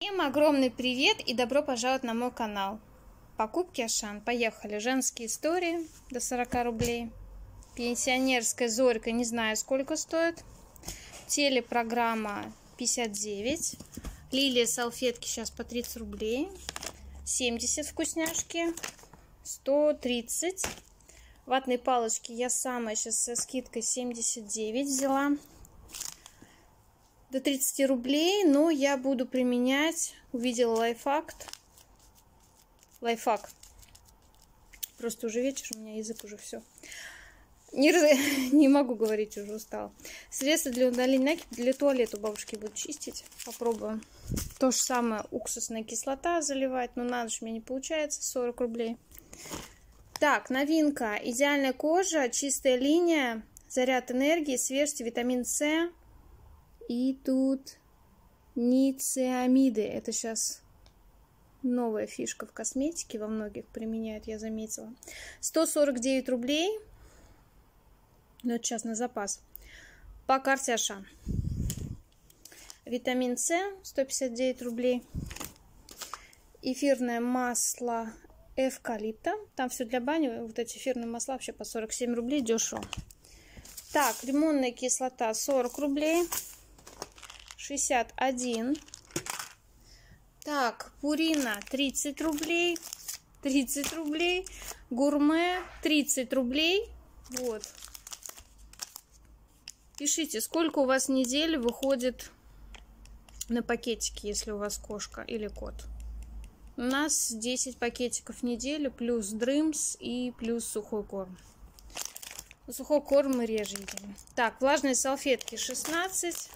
Всем огромный привет и добро пожаловать на мой канал. Покупки Ашан. Поехали. Женские истории до 40 рублей. Пенсионерская зорька, не знаю сколько стоит. Телепрограмма 59. Лилия салфетки сейчас по 30 рублей. 70 вкусняшки. 130. Ватные палочки я самая сейчас со скидкой 79 взяла. До 30 рублей, но я буду применять. Увидела лайфхак. Просто уже вечер, у меня язык уже все. Не могу говорить, уже устала. Средства для удаления накипи для туалета у бабушки буду чистить. Попробуем. То же самое, уксусная кислота заливать, но на ночь мне не получается. 40 рублей. Так, новинка. Идеальная кожа, чистая линия, заряд энергии, свежесть, витамин С. И тут нициамиды. Это сейчас новая фишка в косметике. Во многих применяют, я заметила. 149 рублей. Но это сейчас на запас. По карте Ашан. Витамин С. 159 рублей. Эфирное масло эвкалипта. Там все для бани. Вот эти эфирные масла вообще по 47 рублей. Дешево. Так, лимонная кислота 40 рублей. 61. Так, Пурина 30 рублей. 30 рублей. Гурме 30 рублей. Вот. Пишите, сколько у вас недель выходит на пакетики, если у вас кошка или кот. У нас 10 пакетиков в неделю, плюс дрымс и плюс сухой корм. Сухой корм мы реже едим. Так, влажные салфетки 16.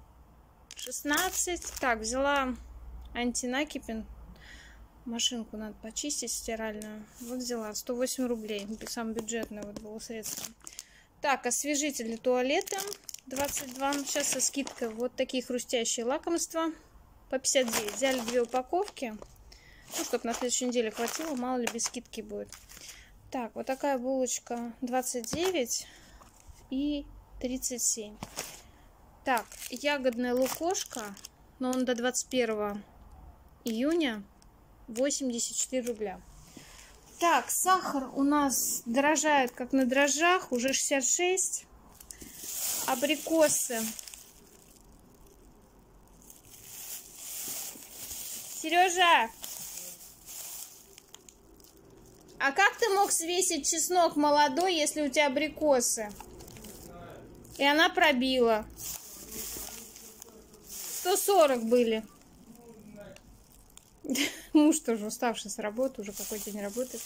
16. Так, взяла антинакипин. Машинку надо почистить стиральную. Вот взяла 108 рублей. Самое бюджетное вот было средство. Так, освежитель для туалета 22. Сейчас со скидкой вот такие хрустящие лакомства по 59. Взяли 2 упаковки. Ну, чтобы на следующей неделе хватило. Мало ли без скидки будет. Так, вот такая булочка 29 и 37. Так, ягодная лукошка, но он до 21 июня 84 рубля. Так, сахар у нас дорожает как на дрожжах, уже 66. Абрикосы. Сережа, а как ты мог свесить чеснок молодой, если у тебя абрикосы? И она пробила. 140 были. Муж тоже уставший с работы, уже какой день работает.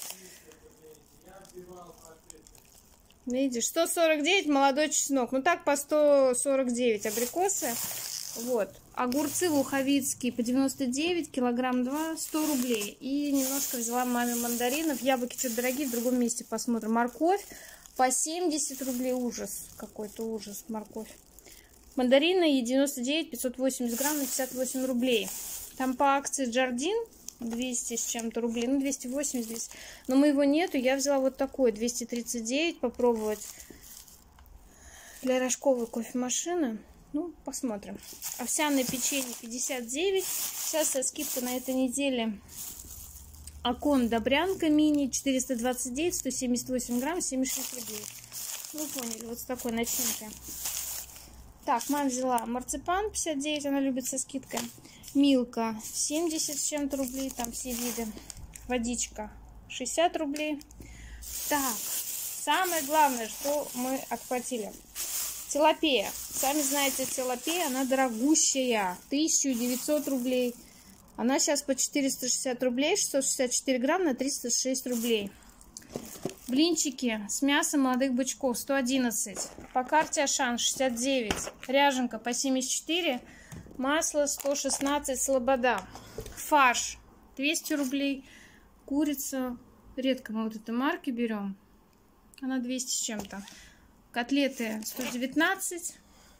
Видишь, 149 молодой чеснок. Ну так по 149 абрикосы. Вот. Огурцы луховицкие по 99, килограмм 2, 100 рублей. И немножко взяла маме мандаринов. Яблоки что-то дорогие, в другом месте посмотрим. Морковь по 70 рублей. Ужас. Какой-то ужас. Морковь. Мандарины Е99, 580 грамм на 58 рублей. Там по акции Джардин 200 с чем-то рублей. Ну, 280 здесь. Но моего нету. Я взяла вот такой, 239, попробовать. Для рожковой кофемашины. Ну, посмотрим. Овсяное печенье 59. Сейчас со скидкой на этой неделе. Акон Добрянка мини 429, 178 грамм, 76 рублей. Ну, поняли, вот с такой начинкой. Так, мама взяла марципан 59, она любит со скидкой. Милка 70 с чем-то рублей, там все виды. Водичка 60 рублей. Так, самое главное, что мы отхватили. Тилапея. Сами знаете, тилапея, она дорогущая. 1900 рублей. Она сейчас по 460 рублей, 664 грамм на 306 рублей. Блинчики с мясом молодых бычков 111. По карте Ашан 69. Ряженка по 74. Масло 116. Слобода. Фарш 200 рублей. Курица. Редко мы вот этой марки берем. Она 200 с чем-то. Котлеты 119.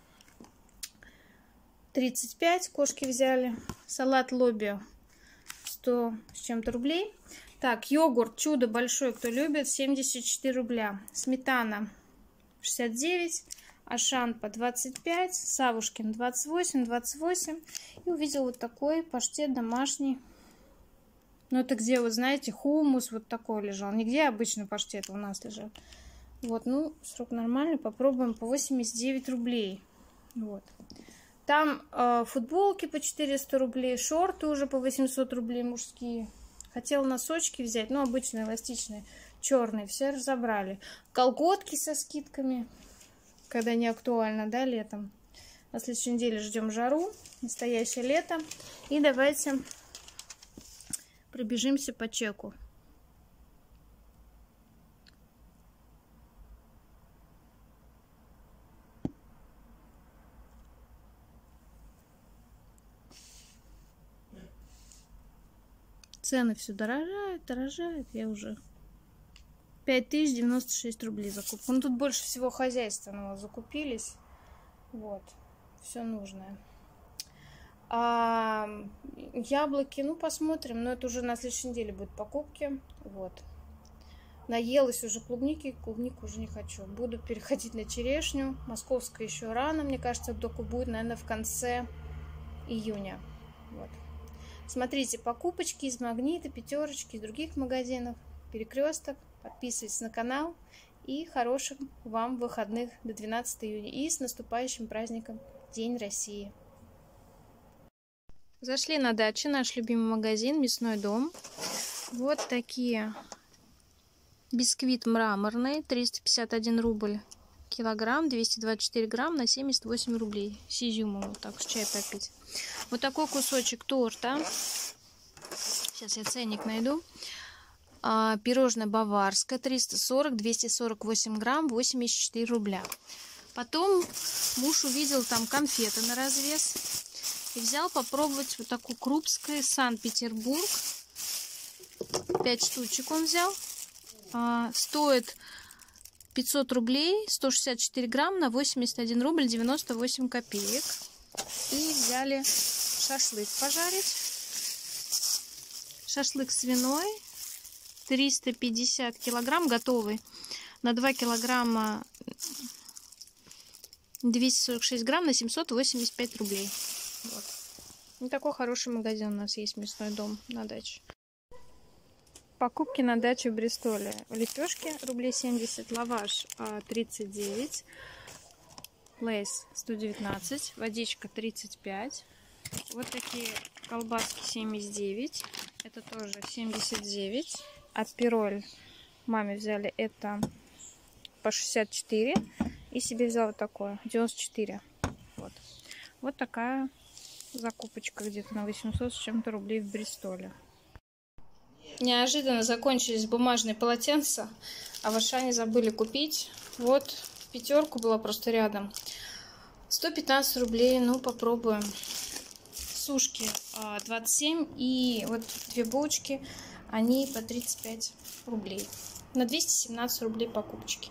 35. Кошки взяли. Салат лобби 100 с чем-то рублей. Так, йогурт чудо большой, кто любит, 74 рубля. Сметана 69. Ашан по 25, Савушкин 28, 28. И увидел вот такой паштет домашний. Ну, это где, вот знаете, хумус вот такой лежал. Нигде обычный паштет у нас лежал. Вот, ну, срок нормальный. Попробуем по 89 рублей. Вот. Там футболки по 400 рублей, шорты уже по 800 рублей мужские. Хотела носочки взять, но обычные, эластичные, черные. Все разобрали. Колготки со скидками, когда не актуально, да, летом. На следующей неделе ждем жару, настоящее лето. И давайте пробежимся по чеку. Цены все дорожают, дорожают. Я уже 5096 рублей закупила. Ну, тут больше всего хозяйственного закупились. Вот, все нужное. А яблоки, ну, посмотрим. Но это уже на следующей неделе будут покупки. Вот. Наелась уже клубники. Клубнику уже не хочу. Буду переходить на черешню. Московская еще рано. Мне кажется, только будет, наверное, в конце июня. Вот. Смотрите, покупочки из Магнита, Пятерочки, из других магазинов, Перекресток. Подписывайтесь на канал. И хороших вам выходных до 12 июня. И с наступающим праздником День России. Зашли на дачу, наш любимый магазин, Мясной дом. Вот такие. Бисквит мраморный, 351 рубль килограмм, 224 грамм на 78 рублей. С изюмом, вот так, с чай попить. Вот такой кусочек торта. Сейчас я ценник найду. Пирожное баварское, 340, 248 грамм, 84 рубля. Потом муж увидел там конфеты на развес. И взял попробовать вот такую Крупскую, Санкт-Петербург. 5 штучек он взял. Стоит 500 рублей, 164 грамм на 81 рубль 98 копеек. И взяли шашлык пожарить. Шашлык свиной, 350 килограмм готовый. На 2 килограмма 246 грамм на 785 рублей. Вот. И такой хороший магазин у нас есть, Мясной дом на даче. Покупки на даче в Бристоле. Лепешки рублей 70, лаваш 39, лейс 119, водичка 35. Вот такие колбаски 79, это тоже 79. Апироль маме взяли это по 64 и себе взяла вот такое 94. Вот, вот такая закупочка где-то на 800 с чем-то рублей в Бристоле. Неожиданно закончились бумажные полотенца, а в Ашане забыли купить. Вот в Пятерку была просто рядом. 115 рублей, ну попробуем. Сушки 27 и вот две булочки, они по 35 рублей. На 217 рублей покупочки.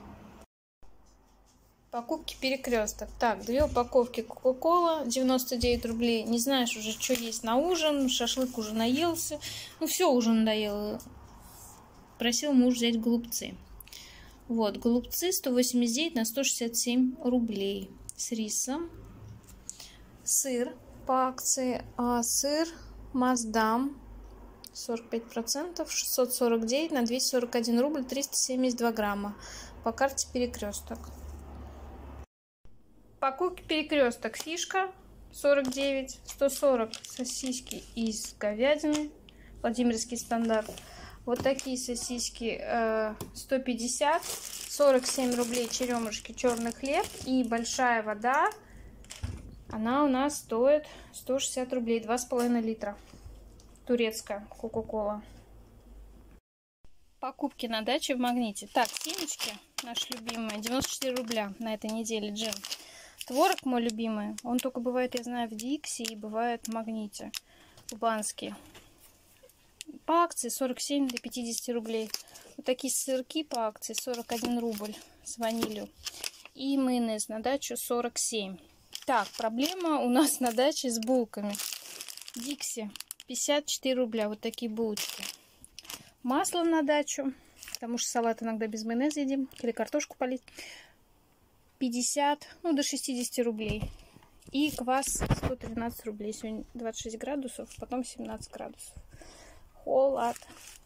Покупки Перекресток. Так, 2 упаковки Кока-Кола, 99 рублей. Не знаешь уже, что есть на ужин. Шашлык уже наелся. Ну, все уже надоело. Просил муж взять голубцы. Вот, голубцы 189 на 167 рублей. С рисом. Сыр по акции. Сыр Маасдам 45%. 649 на 241 рубль 372 грамма. По карте Перекресток. Покупки Перекресток. Фишка 49, 140 сосиски из говядины, Владимирский стандарт. Вот такие сосиски 150, 47 рублей черемушки, черный хлеб и большая вода. Она у нас стоит 160 рублей, 2,5 литра. Турецкая Кока-Кола. Покупки на даче в Магните. Так, семечки наши любимые, 94 рубля на этой неделе джем. Творог мой любимый, он только бывает, я знаю, в Дикси и бывает в Магните, кубанский. По акции 47 до 50 рублей. Вот такие сырки по акции 41 рубль с ванилью. И майонез на дачу 47. Так, проблема у нас на даче с булками. Дикси 54 рубля, вот такие булочки. Масло на дачу, потому что салат иногда без майонеза едим, или картошку полить. 50, ну до 60 рублей. И квас 113 рублей. Сегодня 26 градусов, потом 17 градусов. Холод.